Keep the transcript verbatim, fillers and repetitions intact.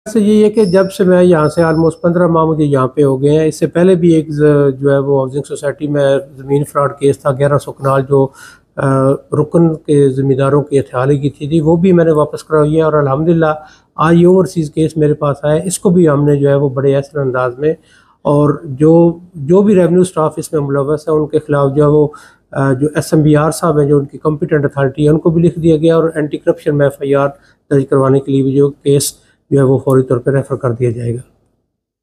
से यही है कि जब से मैं यहाँ से आलमोस्ट पंद्रह माह मुझे यहाँ पे हो गए हैं। इससे पहले भी एक जो है वो हाउसिंग सोसाइटी में ज़मीन फ्रॉड केस था, ग्यारह सौ कनाल जो रुकन के ज़मींदारों की हथियाली की थी, थी वो भी मैंने वापस करवाई है। और अल्हम्दुलिल्लाह आज ये ओवरसीज़ केस मेरे पास आया, इसको भी हमने जो है वो बड़े ऐसे अंदाज में, और जो जो भी रेवेन्यू स्टाफ इसमें मुलव्वस है उनके खिलाफ जो है वो जो एस एम बी आर साहब हैं, जो उनकी कॉम्पिटेंट अथॉरिटी है, उनको भी लिख दिया गया और एंटी करप्शन में एफ आई आर दर्ज करवाने के लिए भी जो केस जो है वो फौरी तौर पर रेफ़र कर दिया जाएगा।